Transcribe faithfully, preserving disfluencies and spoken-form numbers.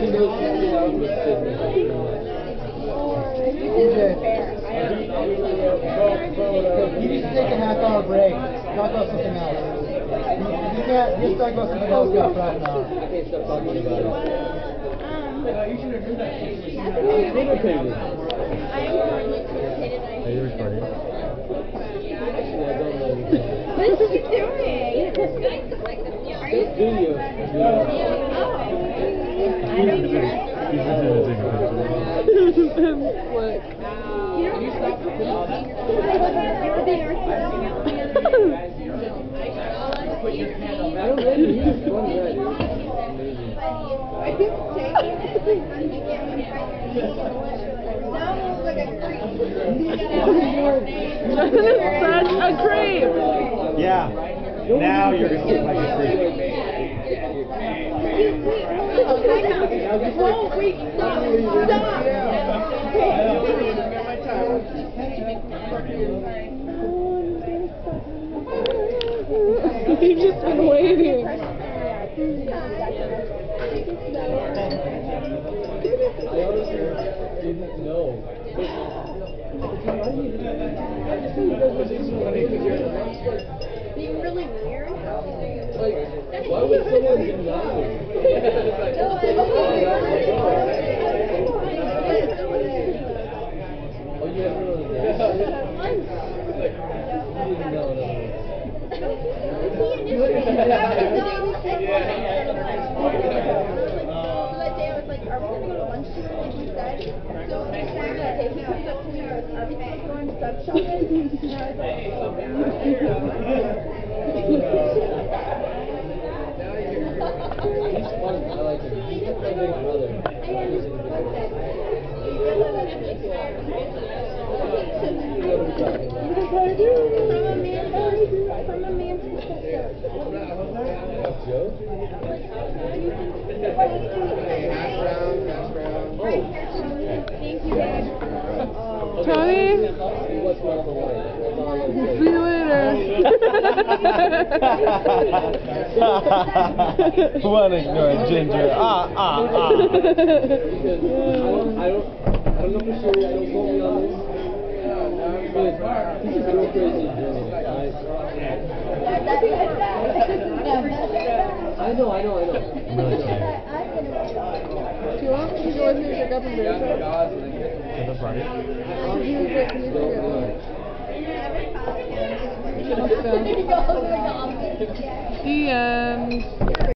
You need to take a half hour break. Talk about something else. You can't just talk about something else for half an hour. I can't stop talking about it. You should have heard that. Are you recording? What is she doing? Are you video? I don't know. He's just gonna take a picture. What? I don't know. You just run right. I keep saying Such a creep! Yeah. Now you're going to look like a creep. Oh, wait, stop! Stop! You've just been waiting. I honestly didn't know. Being really weird. Like, why would someone deny it? Oh, you have one of those? You didn't know it. He's fun. I like him. He's like my big brother. From a man's perspective. Joe? Thank you, Dad. Tony? What's wrong with the light? That's all I gotta say. See you later. One ignorant ginger. Ah, ah, ah. Because I don't, I don't, I don't know for sure. I don't quote me on this. But this is real crazy in Germany. I, I know, I know, I know. I'm really tired. Do you want to go with me to pick up and bear To the party? The end.